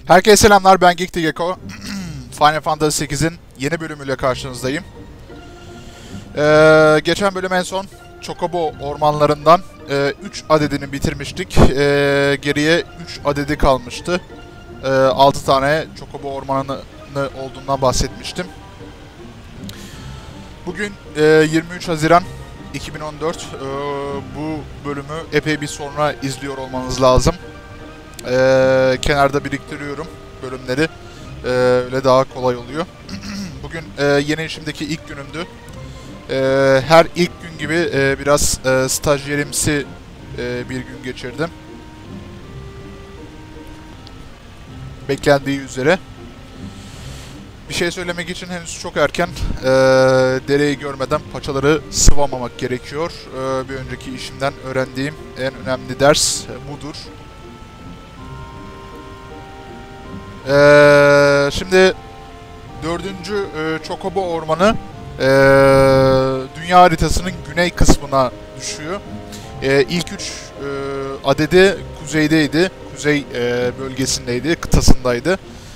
Herkese selamlar, ben Geek Gecko. Final Fantasy 8'in yeni bölümüyle karşınızdayım. Geçen bölüm en son Chocobo ormanlarından 3 adedini bitirmiştik. Geriye 3 adedi kalmıştı. 6 tane Chocobo ormanı olduğundan bahsetmiştim. Bugün 23 Haziran 2014. Bu bölümü epey bir sonra izliyor olmanız lazım. Kenarda biriktiriyorum bölümleri. Öyle daha kolay oluyor. Bugün yeni işimdeki ilk günümdü. Her ilk gün gibi biraz stajyerimsi bir gün geçirdim. Beklendiği üzere. Bir şey söylemek için henüz çok erken. Dereyi görmeden paçaları sıvamamak gerekiyor. Bir önceki işimden öğrendiğim en önemli ders budur. Şimdi 4. Chocobo Ormanı dünya haritasının güney kısmına düşüyor. İlk 3 adedi kuzeydeydi. Kuzey bölgesindeydi, kıtasındaydı.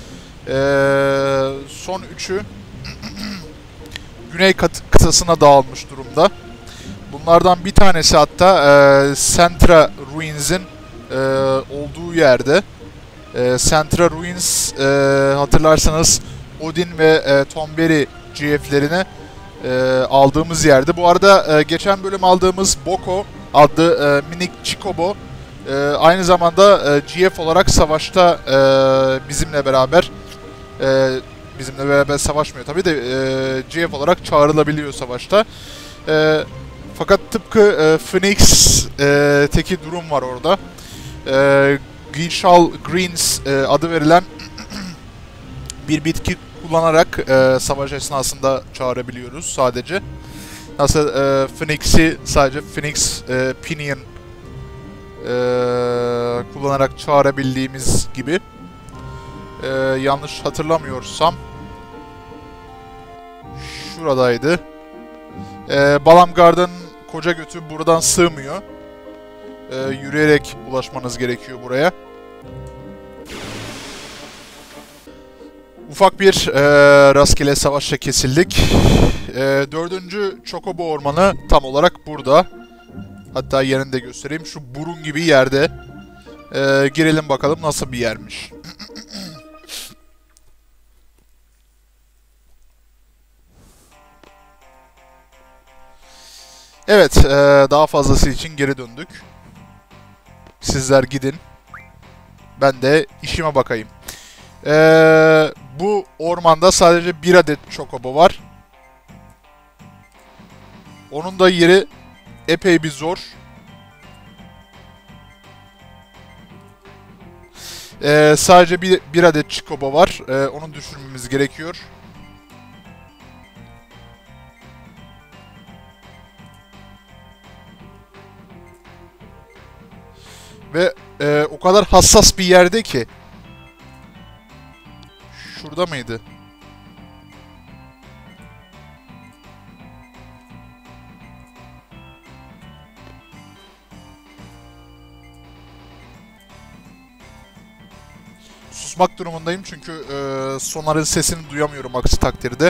Son 3'ü güney kıtasına dağılmış durumda. Bunlardan bir tanesi hatta Centra Ruins'in olduğu yerde. Centra Ruins hatırlarsanız Odin ve Tonberry GF'lerini aldığımız yerde. Bu arada geçen bölüm aldığımız Boko adlı minik Chocobo aynı zamanda GF olarak savaşta bizimle beraber savaşmıyor tabii de GF olarak çağrılabiliyor savaşta. Fakat tıpkı Phoenix'teki durum var orada. Gishal Greens adı verilen bir bitki kullanarak savaş esnasında çağırabiliyoruz sadece. Nasıl Phoenix'i sadece Phoenix Pinion kullanarak çağırabildiğimiz gibi. Yanlış hatırlamıyorsam şuradaydı. Balamgard'ın koca götü buradan sığmıyor. Yürüyerek ulaşmanız gerekiyor buraya. Ufak bir rastgele savaşla kesildik. 4. Chocobo Ormanı tam olarak burada. Hatta yerini de göstereyim. Şu burun gibi yerde. Girelim bakalım nasıl bir yermiş. Evet, daha fazlası için geri döndük. Sizler gidin. Ben de işime bakayım. Bu ormanda sadece bir adet Chocobo var. Onun da yeri epey bir zor. Sadece bir adet Chocobo var. Onu düşürmemiz gerekiyor. Ve o kadar hassas bir yerde ki. Şurada mıydı? Susmak durumundayım çünkü sonarın sesini duyamıyorum aksi takdirde.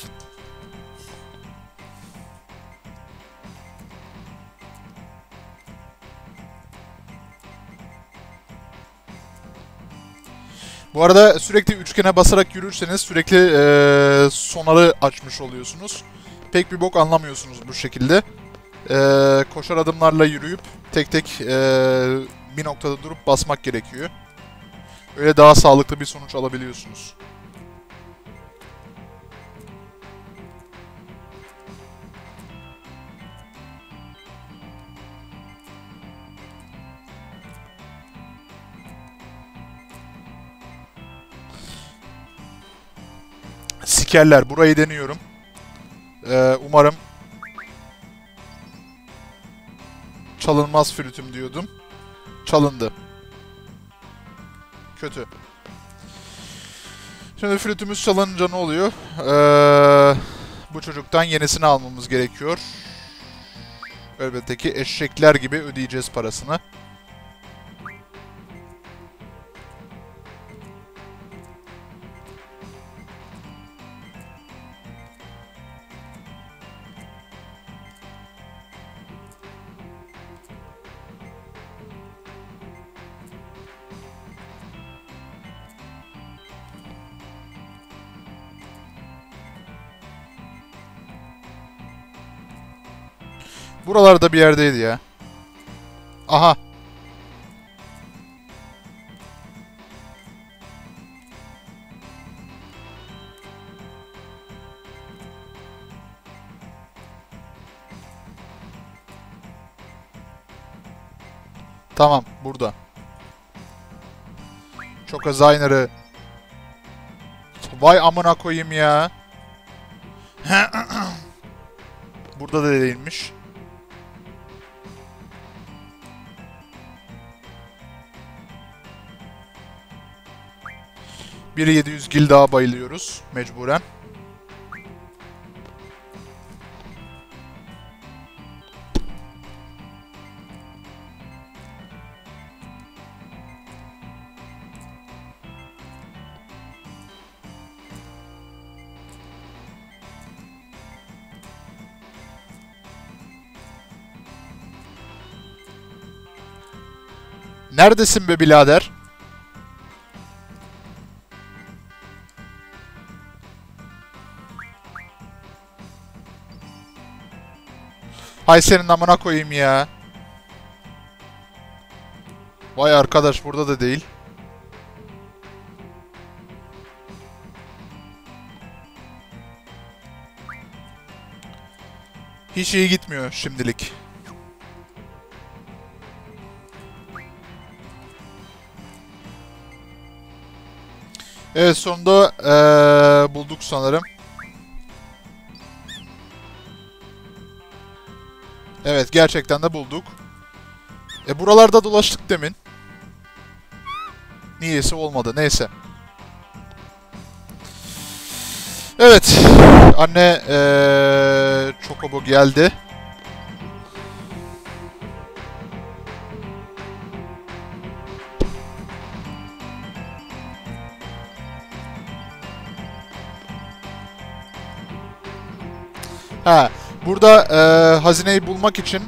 Bu arada sürekli üçgene basarak yürürseniz sürekli sonarı açmış oluyorsunuz. Pek bir bok anlamıyorsunuz bu şekilde. Koşar adımlarla yürüyüp tek tek bir noktada durup basmak gerekiyor. Öyle daha sağlıklı bir sonuç alabiliyorsunuz. Sikerler. Burayı deniyorum. Umarım çalınmaz flütüm diyordum. Çalındı. Kötü. Şimdi flütümüz çalınınca ne oluyor? Bu çocuktan yenisini almamız gerekiyor. Elbette ki eşekler gibi ödeyeceğiz parasını. Buralarda bir yerdeydi ya. Aha. Tamam, burada. Çok Zayner'ı. Vay amına koyayım ya. Burada da değilmiş. Biri 700 gil daha bayılıyoruz mecburen. Neredesin be birader? Hay senin amına koyayım ya. Vay arkadaş, burada da değil. Hiç iyi gitmiyor şimdilik. Evet, sonunda bulduk sanırım. Evet, gerçekten de bulduk. Buralarda dolaştık demin. Niyeyse olmadı. Neyse. Evet. Anne Chocobo geldi. Ha, burada hazineyi bulmak için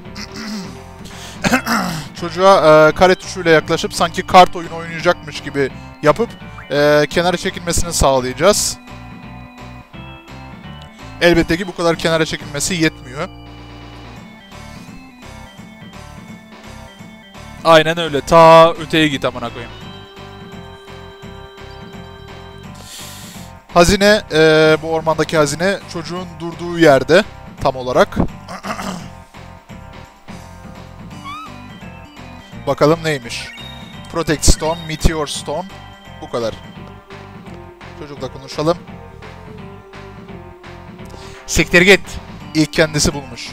çocuğa kare tuşuyla yaklaşıp sanki kart oyunu oynayacakmış gibi yapıp kenara çekilmesini sağlayacağız. Elbette ki bu kadar kenara çekilmesi yetmiyor. Aynen öyle. Ta öteye git amına koyayım. Hazine, bu ormandaki hazine çocuğun durduğu yerde tam olarak. Bakalım neymiş. Protect Stone, Meteor Stone. Bu kadar. Çocukla konuşalım. Siktir git. İlk kendisi bulmuş.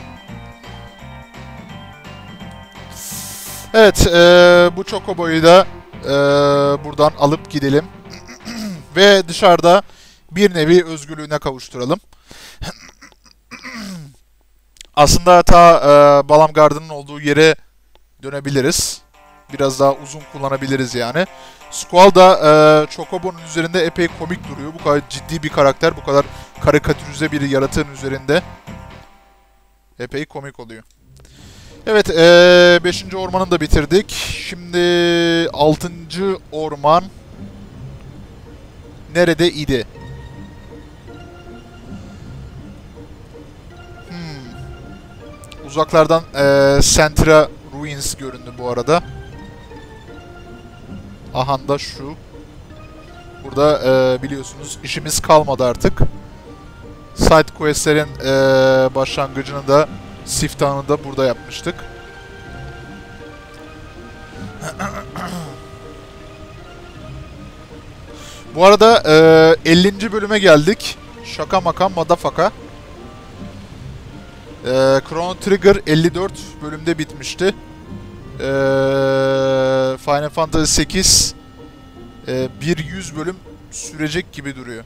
Evet, bu Chocobo'yu da buradan alıp gidelim. Ve dışarıda bir nevi özgürlüğüne kavuşturalım. Aslında ta Balam Garden'ın olduğu yere dönebiliriz. Biraz daha uzun kullanabiliriz yani. Squall da Chocobo'nun üzerinde epey komik duruyor. Bu kadar ciddi bir karakter, bu kadar karikatürize bir yaratığın üzerinde epey komik oluyor. Evet, 5. ormanı da bitirdik. Şimdi 6. orman nerede idi? Uzaklardan Sentra Ruins göründü bu arada. Aha da şu. Burada biliyorsunuz işimiz kalmadı artık. Side questlerin başlangıcını da, siftahını da burada yapmıştık. Bu arada 50. bölüme geldik. Şaka maka madafaka. Chrono Trigger 54 bölümde bitmişti. Final Fantasy 8 bir 100 bölüm sürecek gibi duruyor.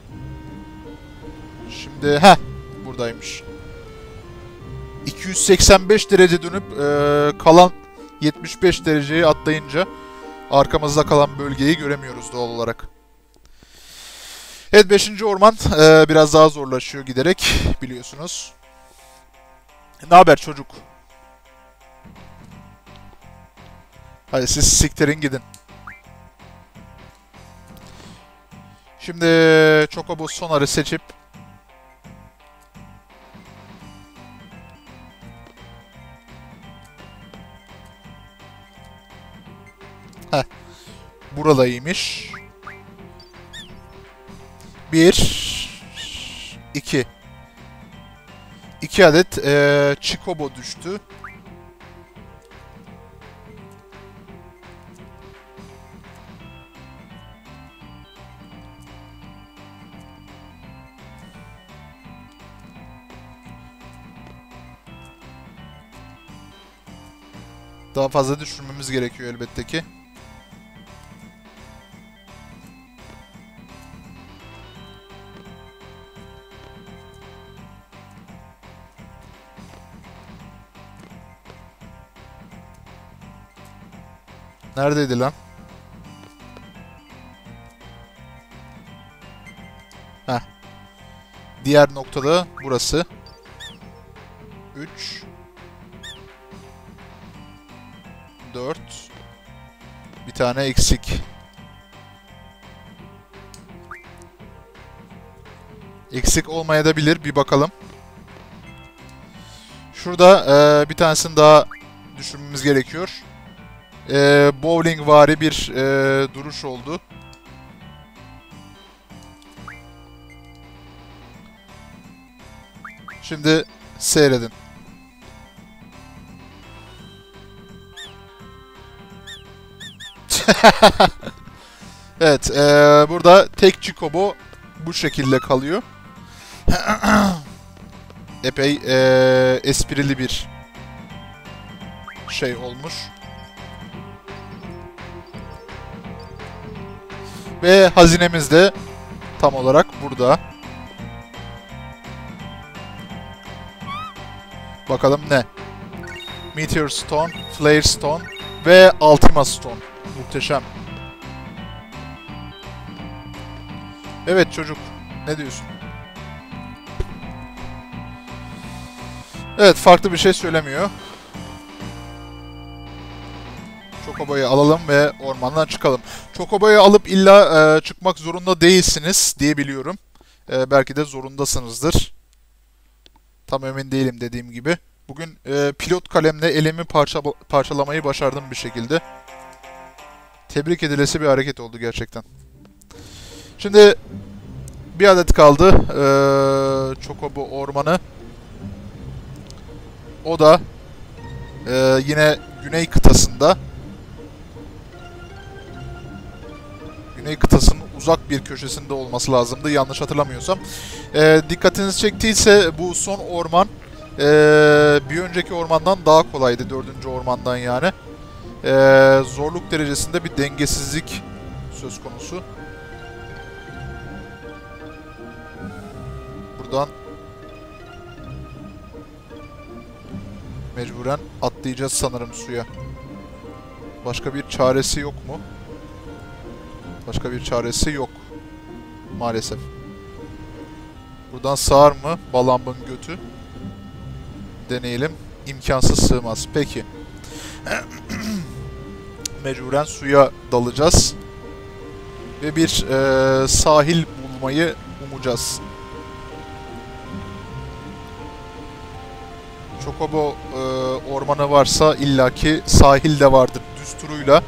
Şimdi buradaymış. 285 derece dönüp kalan 75 dereceyi atlayınca arkamızda kalan bölgeyi göremiyoruz doğal olarak. Evet, 5. orman biraz daha zorlaşıyor giderek biliyorsunuz. Ne haber çocuk? Hadi siz siktirin gidin. Şimdi Chocobo Sonar'ı seçip buradaymış. 1 2 2 adet Chocobo düştü. Daha fazla düşürmemiz gerekiyor elbette ki. Neredeydi lan? Heh. Diğer noktada burası. 3 4 bir tane eksik. Eksik olmayabilir. Bir bakalım. Şurada bir tanesini daha düşürmemiz gerekiyor. Bowling vari bir duruş oldu. Şimdi seyredin. Evet, burada tek Chocobo bu şekilde kalıyor. Epey esprili bir şey olmuş. Ve hazinemiz de tam olarak burada. Bakalım ne? Meteor Stone, Flare Stone ve Ultima Stone. Muhteşem. Evet çocuk, ne diyorsun? Evet, farklı bir şey söylemiyor. Chocobo'yu alalım ve ormandan çıkalım. Chocobo'yu alıp illa çıkmak zorunda değilsiniz diye biliyorum. Belki de zorundasınızdır. Tam emin değilim dediğim gibi. Bugün pilot kalemle elimi parçalamayı başardım bir şekilde. Tebrik edilesi bir hareket oldu gerçekten. Şimdi bir adet kaldı Chocobo ormanı. O da yine Güney kıtasında. Güney kıtasının uzak bir köşesinde olması lazımdı yanlış hatırlamıyorsam. Dikkatinizi çektiyse bu son orman bir önceki ormandan daha kolaydı, 4. ormandan yani. Zorluk derecesinde bir dengesizlik söz konusu. Buradan mecburen atlayacağız sanırım suya. Başka bir çaresi yok mu? Başka bir çaresi yok. Maalesef. Buradan sığar mı Balamb'ın götü? Deneyelim. İmkansız, sığmaz. Peki. Mecburen suya dalacağız. Ve bir sahil bulmayı umacağız. Chocobo ormanı varsa illaki sahil de vardır düsturuyla.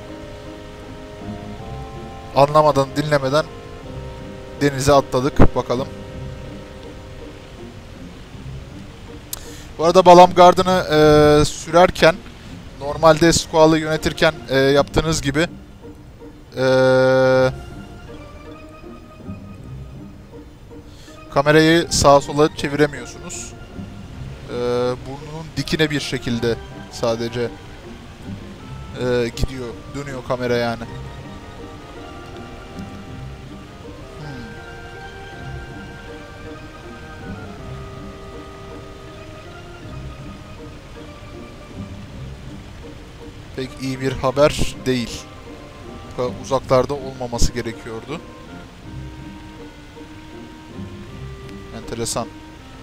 Anlamadan, dinlemeden denize atladık. Bakalım. Bu arada Balam Garden'ı sürerken, normalde Squall'ı yönetirken yaptığınız gibi kamerayı sağa sola çeviremiyorsunuz. Burnunun dikine bir şekilde sadece gidiyor, dönüyor kamera yani. Pek iyi bir haber değil. Bu kadar uzaklarda olmaması gerekiyordu. Enteresan.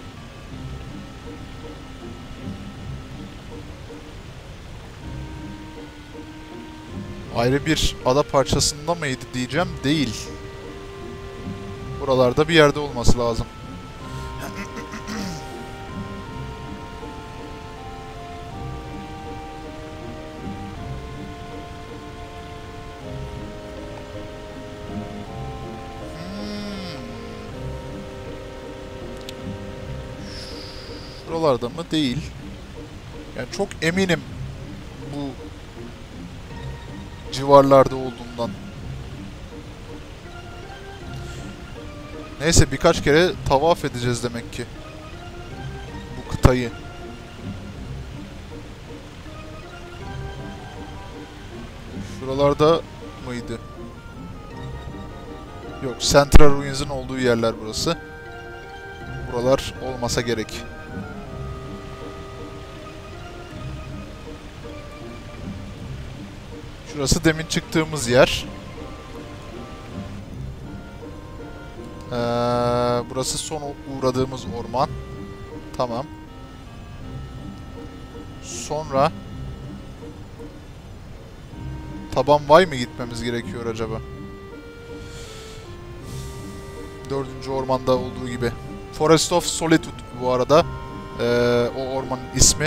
Ayrı bir ada parçasında mıydı diyeceğim. Değil. Buralarda bir yerde olması lazım. Şuralarda mı? Değil. Yani çok eminim bu civarlarda olduğundan. Neyse birkaç kere tavaf edeceğiz demek ki. Bu kıtayı. Şuralarda mıydı? Yok, Central Ruins'in olduğu yerler burası. Buralar olmasa gerek. Şurası demin çıktığımız yer. Burası son uğradığımız orman. Tamam. Sonra Taban Vay mı gitmemiz gerekiyor acaba? 4. ormanda olduğu gibi. Forest of Solitude bu arada. O ormanın ismi.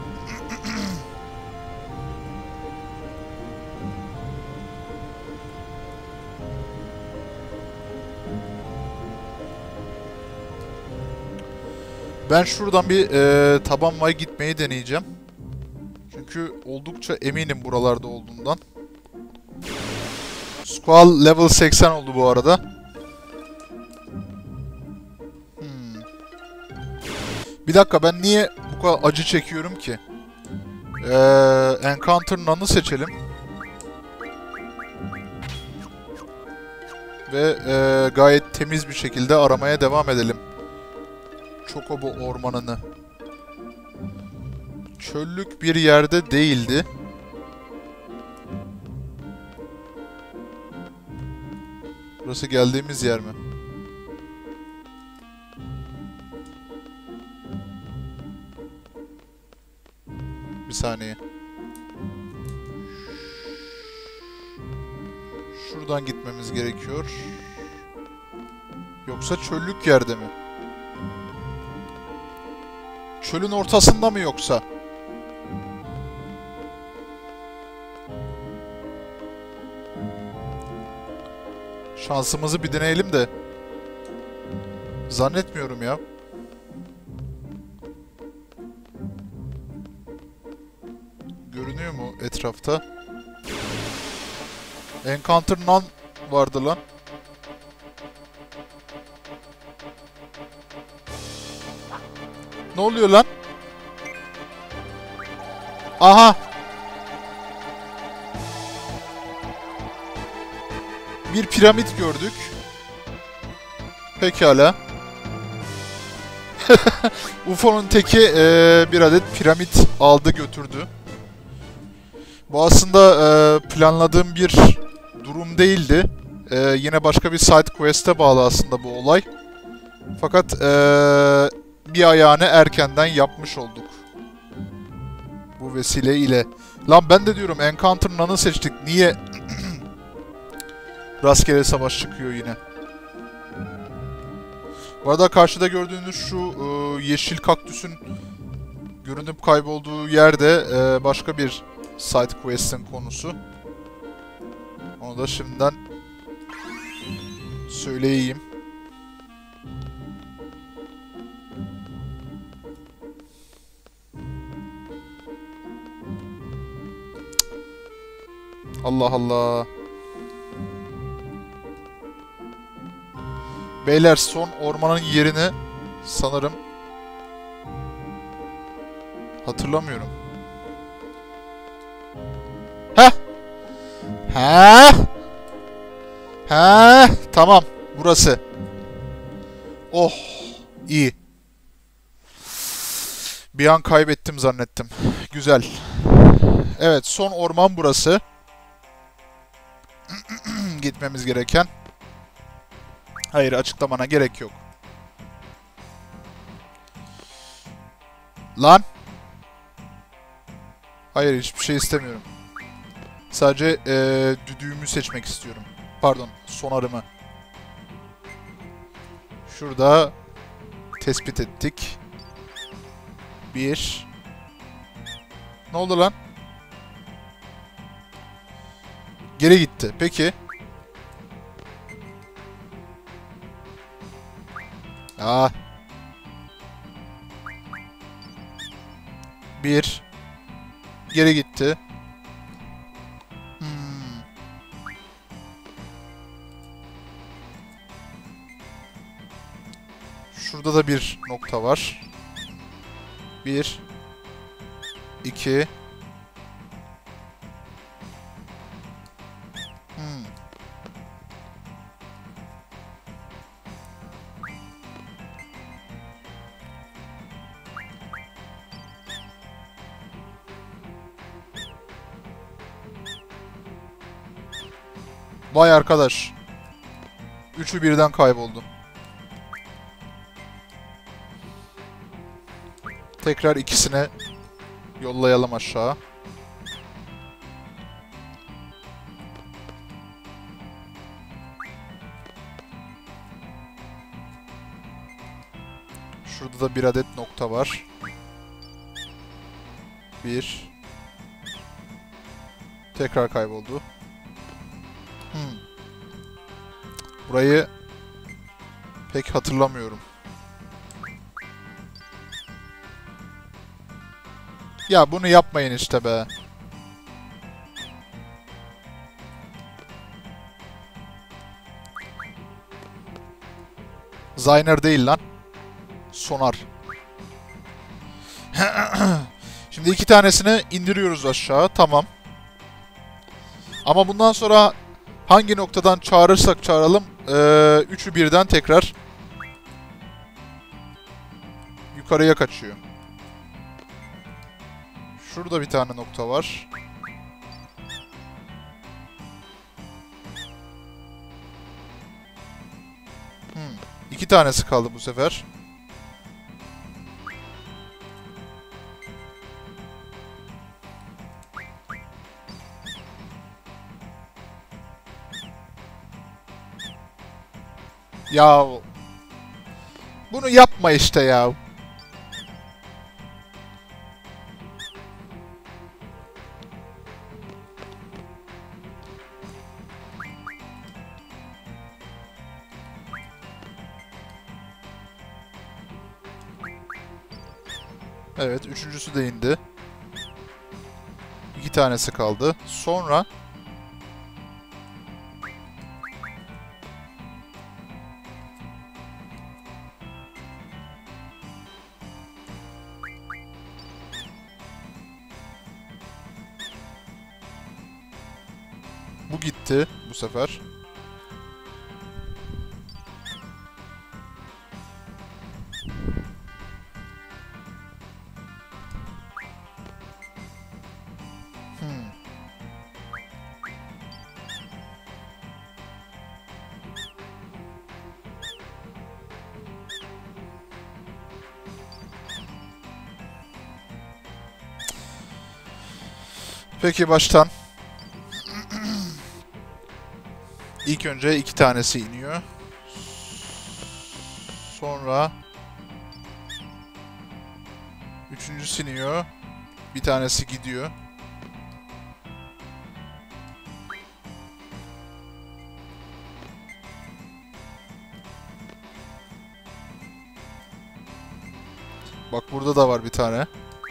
Ben şuradan bir Taban Vay gitmeyi deneyeceğim. Çünkü oldukça eminim buralarda olduğundan. Squall level 80 oldu bu arada. Bir dakika, ben niye bu kadar acı çekiyorum ki? Encounter None'ı seçelim. Ve gayet temiz bir şekilde aramaya devam edelim. Chocobo ormanını. Çöllük bir yerde değildi. Burası geldiğimiz yer mi? Bir saniye. Şuradan gitmemiz gerekiyor. Yoksa çöllük yerde mi? Çölün ortasında mı yoksa? Şansımızı bir deneyelim de. Zannetmiyorum ya. Görünüyor mu etrafta? Encounter None vardı lan. Ne oluyor lan? Aha! Bir piramit gördük. Pekala. UFO'nun teki bir adet piramit aldı götürdü. Bu aslında planladığım bir durum değildi. Yine başka bir side quest'e bağlı aslında bu olay. Fakat bir ayağını erkenden yapmış olduk. Bu vesile ile. Lan ben de diyorum Encounter None'ı seçtik. Niye rastgele savaş çıkıyor yine? Bu arada karşıda gördüğünüz şu yeşil kaktüsün görünüp kaybolduğu yerde başka bir side quest'in konusu. Onu da şimdiden söyleyeyim. Allah Allah. Beyler, son ormanın yerini sanırım hatırlamıyorum. Heh. Heh. Heh. Tamam. Burası. Oh. İyi. Bir an kaybettim zannettim. Güzel. Evet, son orman burası. Gitmemiz gereken. Hayır, açıklamana gerek yok. Lan. Hayır, hiçbir şey istemiyorum. Sadece düdüğümü seçmek istiyorum. Pardon, sonarımı. Şurada tespit ettik. Bir. Ne oldu lan? Geri gitti. Peki. 1. Geri gitti. Şurada da bir nokta var. 1. 2. Vay arkadaş. Üçü birden kayboldu. Tekrar ikisine yollayalım aşağı. Şurada da bir adet nokta var. 1. Tekrar kayboldu. Burayı pek hatırlamıyorum. Ya bunu yapmayın işte be. Zyner değil lan. Sonar. Şimdi 2 tanesini indiriyoruz aşağı. Tamam. Ama bundan sonra hangi noktadan çağırırsak çağıralım, üçü birden tekrar yukarıya kaçıyor. Şurada bir tane nokta var. İki tanesi kaldı bu sefer. Ya bunu yapma işte ya. Evet, üçüncüsü de indi. 2 tanesi kaldı. Sonra bu gitti bu sefer. Peki baştan. İlk önce 2 tanesi iniyor. Sonra üçüncüsü iniyor. Bir tanesi gidiyor. Bak burada da var bir tane.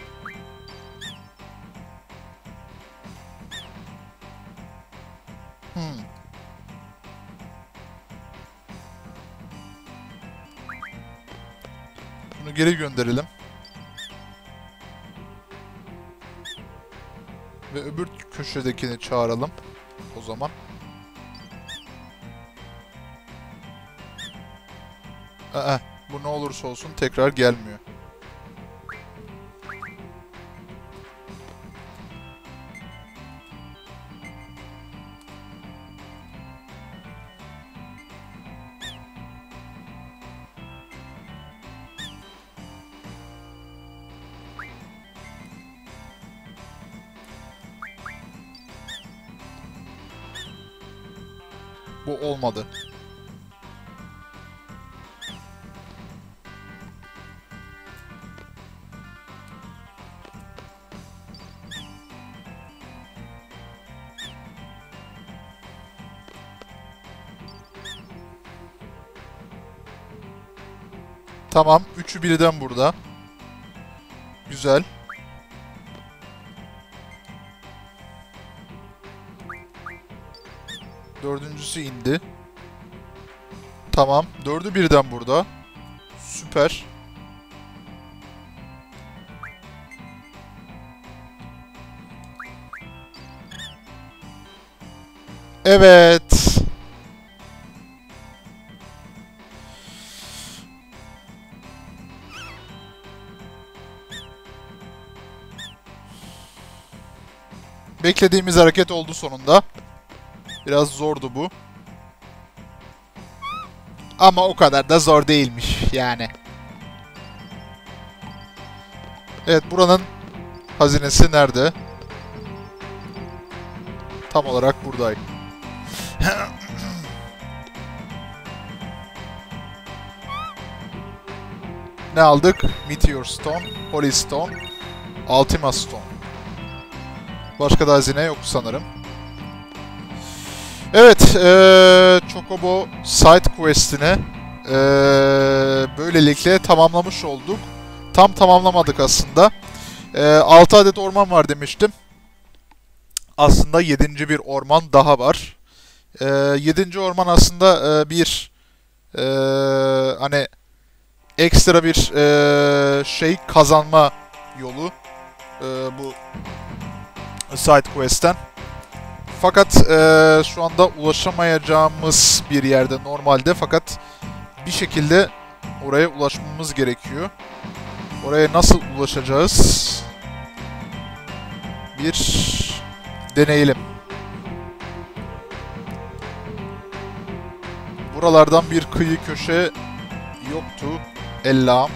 Bunu geri gönderelim. Ve öbür köşedekini çağıralım. O zaman. Bu ne olursa olsun tekrar gelmiyor. Bu olmadı. Tamam. Üçü birden burada. Güzel. Dördüncüsü indi. Tamam. Dördü birden burada. Süper. Evet. Beklediğimiz hareket oldu sonunda. Biraz zordu bu. Ama o kadar da zor değilmiş yani. Evet, buranın hazinesi nerede? Tam olarak buradayım. Ne aldık? Meteor Stone, Holy Stone, Ultima Stone. Başka da hazine yok sanırım. Evet, Chocobo Side Quest'ini böylelikle tamamlamış olduk. Tam tamamlamadık aslında. 6 adet orman var demiştim. Aslında 7. bir orman daha var. 7. orman aslında bir hani ekstra bir şey kazanma yolu bu side quest'ten. Fakat şu anda ulaşamayacağımız bir yerde normalde, fakat bir şekilde oraya ulaşmamız gerekiyor. Oraya nasıl ulaşacağız? Bir deneyelim. Buralardan bir kıyı köşe yoktu. Ellam.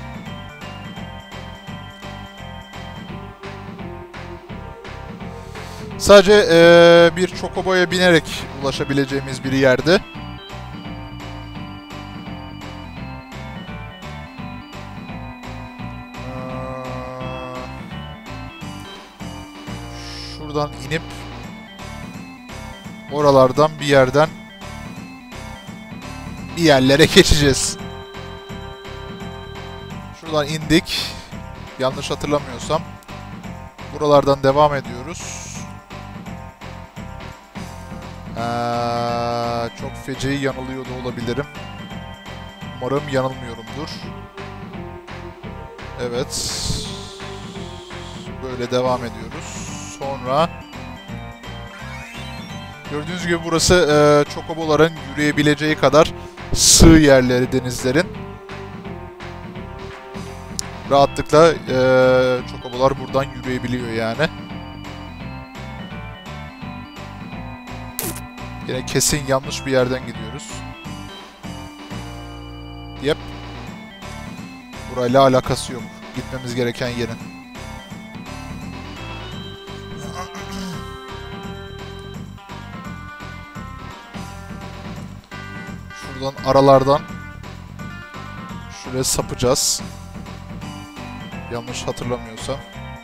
Sadece bir Chocobo'ya binerek ulaşabileceğimiz bir yerde. Şuradan inip oralardan bir yerden bir yerlere geçeceğiz. Şuradan indik. Yanlış hatırlamıyorsam. Buralardan devam ediyoruz. Çok feci yanılıyor da olabilirim. Umarım yanılmıyorumdur. Evet. Böyle devam ediyoruz. Sonra gördüğünüz gibi burası Chocobo'ların yürüyebileceği kadar sığ yerleri denizlerin. Rahatlıkla Chocobo'lar buradan yürüyebiliyor yani. Yine kesin yanlış bir yerden gidiyoruz. Yep. Burayla alakası yok. Gitmemiz gereken yerin. Şuradan aralardan şuraya sapacağız. Yanlış hatırlamıyorsam.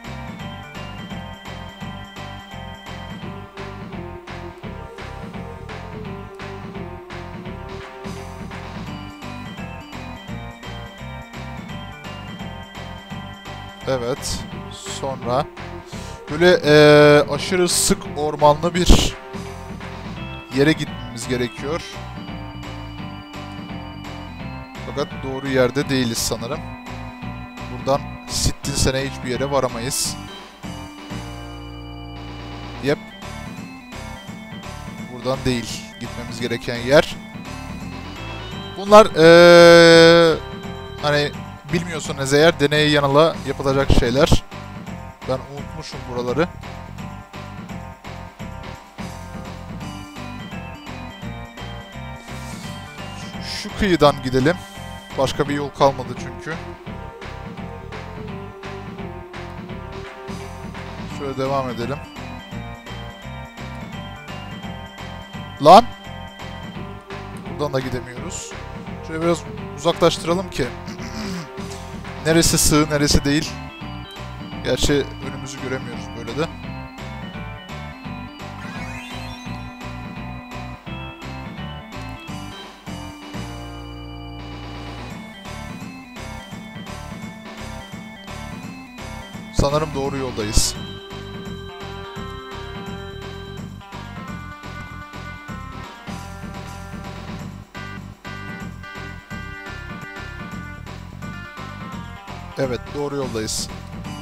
Evet. Sonra böyle aşırı sık ormanlı bir yere gitmemiz gerekiyor. Fakat doğru yerde değiliz sanırım. Buradan sittin sene hiçbir yere varamayız. Yep. Buradan değil gitmemiz gereken yer. Bunlar hani bilmiyorsanız eğer deneye yanıla yapılacak şeyler. Ben unutmuşum buraları. Şu kıyıdan gidelim. Başka bir yol kalmadı çünkü. Şöyle devam edelim. Lan! Buradan da gidemiyoruz. Şöyle biraz uzaklaştıralım ki. Neresi sığ, neresi değil. Gerçi önümüzü göremiyoruz böyle de. Sanırım doğru yoldayız. Evet, doğru yoldayız.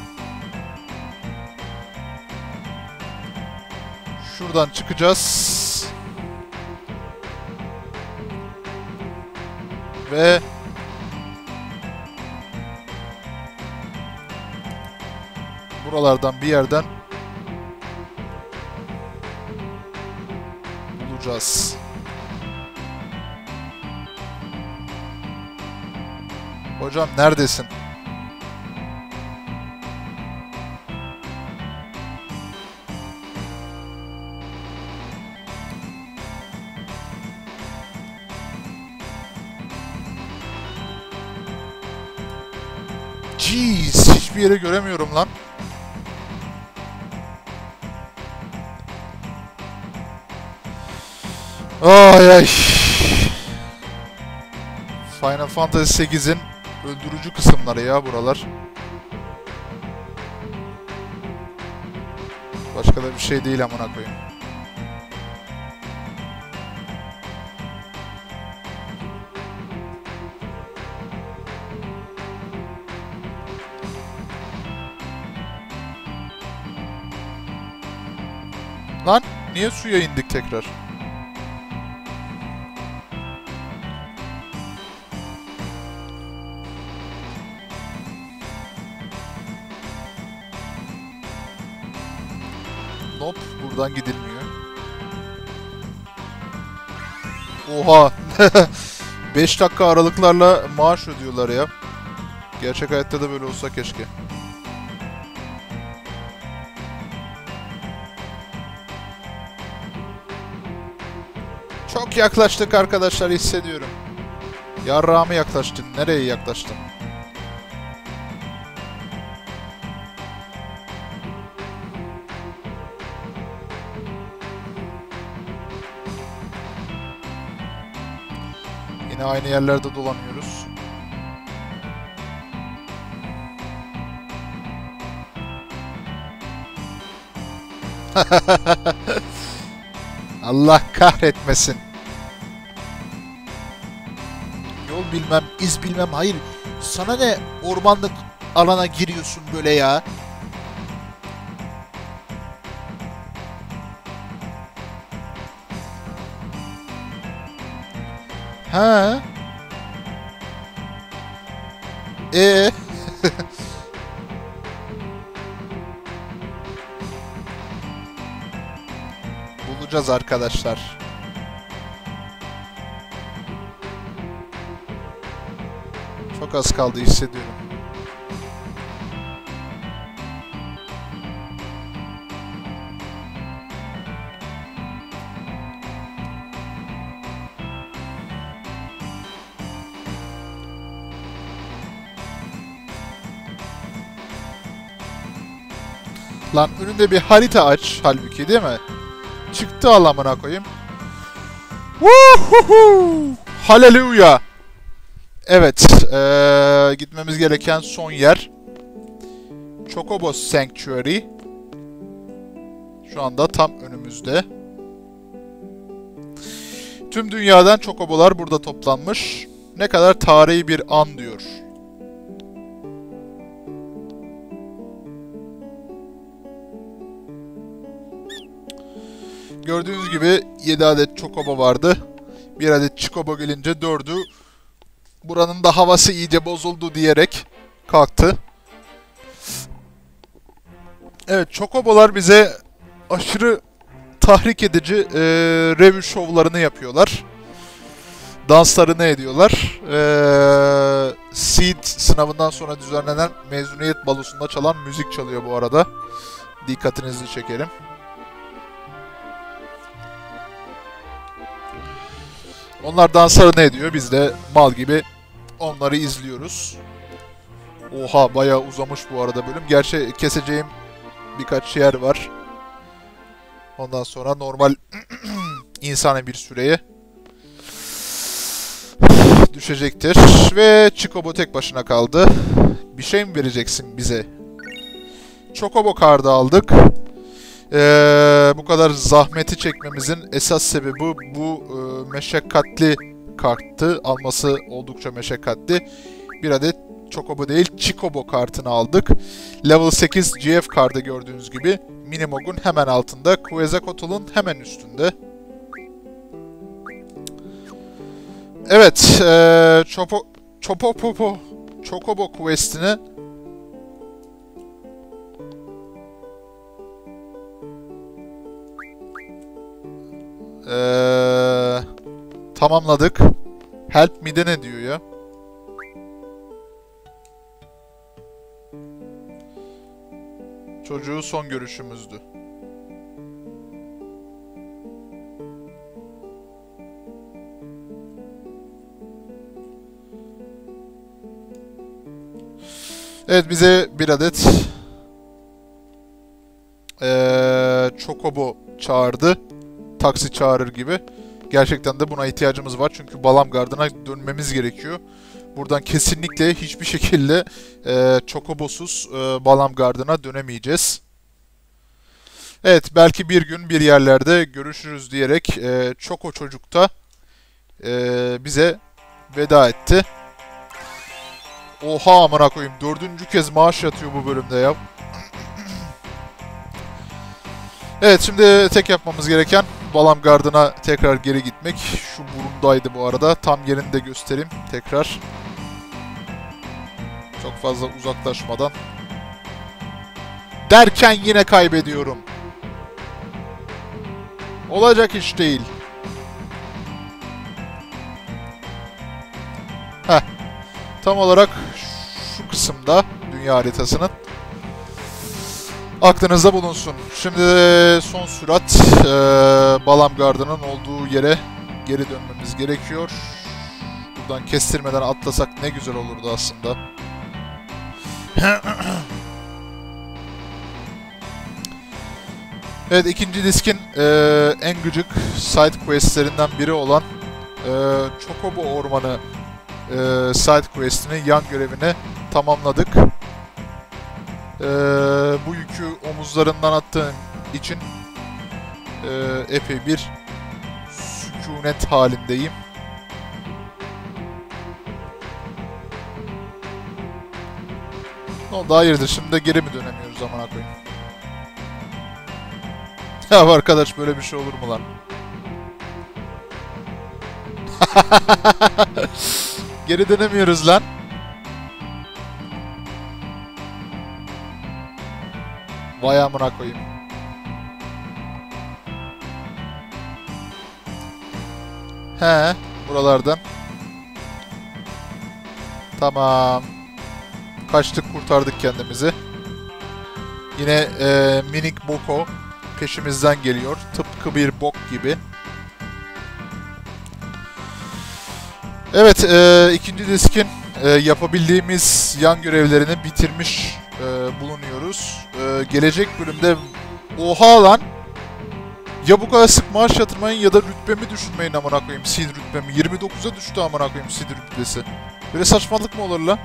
Şuradan çıkacağız. Ve buralardan bir yerden bulacağız. Hocam neredesin? Jeez, hiçbir yere göremiyorum lan. Ay ay. Final Fantasy 8'in öldürücü kısımları ya buralar. Başka da bir şey değil amına koyayım. Lan niye suya indik tekrar? Nope, buradan gidilmiyor. Oha! 5 dakika aralıklarla maaş ödüyorlar ya. Gerçek hayatta da böyle olsa keşke. Çok yaklaştık arkadaşlar, hissediyorum. Yarrağımı yaklaştın. Nereye yaklaştın? Yine aynı yerlerde dolanıyoruz. Allah kahretmesin. Yol bilmem, iz bilmem. Hayır. Sana ne ormanlık alana giriyorsun böyle ya? Ha? Bulacağız arkadaşlar. Çok az kaldı, hissediyorum. Lan önünde bir harita aç halbuki, değil mi? Çıktı alamına koyayım. Woohoo! Hallelujah! Evet, gitmemiz gereken son yer Chocobo Sanctuary. Şu anda tam önümüzde. Tüm dünyadan Chocobo'lar burada toplanmış. Ne kadar tarihi bir an diyor. Gördüğünüz gibi 7 adet Chocobo vardı. 1 adet Chocobo gelince 4'ü buranın da havası iyice bozuldu diyerek kalktı. Evet, Chocobo'lar bize aşırı tahrik edici revue şovlarını yapıyorlar. Danslarını ediyorlar. Seed sınavından sonra düzenlenen mezuniyet balosunda çalan müzik çalıyor bu arada. Dikkatinizi çekerim. Onlar danslarını ediyor. Biz de mal gibi onları izliyoruz. Oha, bayağı uzamış bu arada bölüm. Gerçi keseceğim birkaç yer var. Ondan sonra normal insani bir süreye düşecektir. Ve Chocobo tek başına kaldı. Bir şey mi vereceksin bize? Chocobo kartı aldık. Bu kadar zahmeti çekmemizin esas sebebi bu meşakkatli karttı. Alması oldukça meşakkatli. Bir adet Chocobo değil, Chikobo kartını aldık. Level 8 GF kartı gördüğünüz gibi. Minimog'un hemen altında, Quetzalcoatl'un hemen üstünde. Evet, Chocobo Quest'ini tamamladık. Help me'de ne diyor ya? Çocuğu son görüşümüzdü. Evet, bize bir adet Chocobo çağırdı. Taksi çağırır gibi. Gerçekten de buna ihtiyacımız var. Çünkü Balam Garden'a dönmemiz gerekiyor. Buradan kesinlikle hiçbir şekilde Chocobosuz Balam Garden'a dönemeyeceğiz. Evet, belki bir gün bir yerlerde görüşürüz diyerek Choco çocuk da bize veda etti. Oha amına koyayım. 4. kez maaş yatıyor bu bölümde ya. Evet, şimdi tek yapmamız gereken Balam Garden'a tekrar geri gitmek. Şu burundaydı bu arada. Tam yerini de göstereyim tekrar. Çok fazla uzaklaşmadan. Derken yine kaybediyorum. Olacak iş değil. Heh. Tam olarak şu kısımda dünya haritasının. Aklınızda bulunsun. Şimdi son sürat Balam Garden'ın olduğu yere geri dönmemiz gerekiyor. Buradan kestirmeden atlasak ne güzel olurdu aslında. Evet, ikinci diskin en gıcık side questlerinden biri olan Chocobo Ormanı side questini, yan görevini tamamladık. Bu yükü omuzlarından attığım için epey bir sükunet halindeyim. Ne oldu? Hayırdır? Şimdi de geri mi dönemiyoruz amına koyayım? Ya arkadaş, böyle bir şey olur mu lan? Geri dönemiyoruz lan. Vay amına koyayım. He, buralardan. Tamam. Kaçtık, kurtardık kendimizi. Yine minik Boko peşimizden geliyor. Tıpkı bir bok gibi. Evet, ikinci diskin yapabildiğimiz yan görevlerini bitirmiş bulunuyoruz. Gelecek bölümde... Oha lan! Ya bu kadar sık maaş yatırmayın ya da rütbemi düşürmeyin amına koyayım, seed rütbemi. 29'a düştü amına koyayım seed rütbesi. Böyle saçmalık mı olur lan?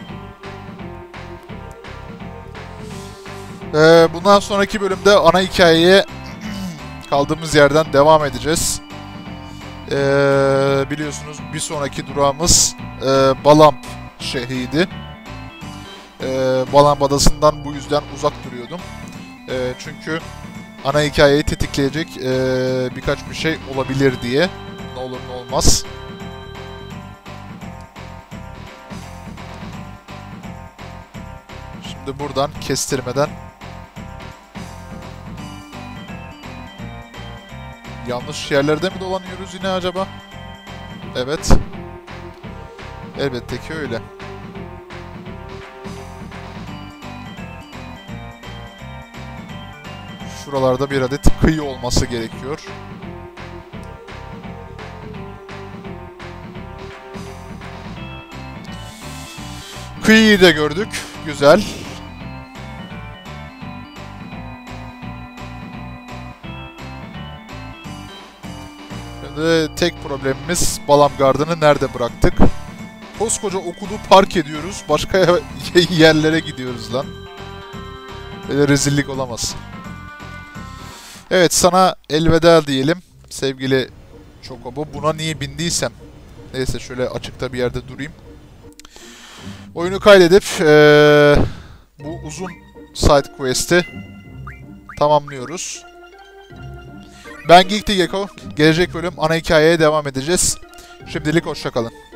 Bundan sonraki bölümde ana hikayeye kaldığımız yerden devam edeceğiz. Biliyorsunuz bir sonraki durağımız Balamp şehriydi. Balamp adasından bu yüzden uzak duruyordum. Çünkü ana hikayeyi tetikleyecek birkaç bir şey olabilir diye. Ne olur ne olmaz. Şimdi buradan kestirmeden yanlış yerlerde mi dolanıyoruz yine acaba? Evet. Elbette ki öyle. Şuralarda bir adet kıyı olması gerekiyor. Kıyıyı da gördük. Güzel. Şimdi tek problemimiz Balam Garden'ı nerede bıraktık? Koskoca okulu park ediyoruz. Başka yerlere gidiyoruz lan. Böyle rezillik olamaz. Evet, sana elveda diyelim sevgili Chocobo. Buna niye bindiysem. Neyse, şöyle açıkta bir yerde durayım. Oyunu kaydedip bu uzun side quest'i tamamlıyoruz. Ben Geek the Gecko. Gelecek bölüm ana hikayeye devam edeceğiz. Şimdilik hoşça kalın.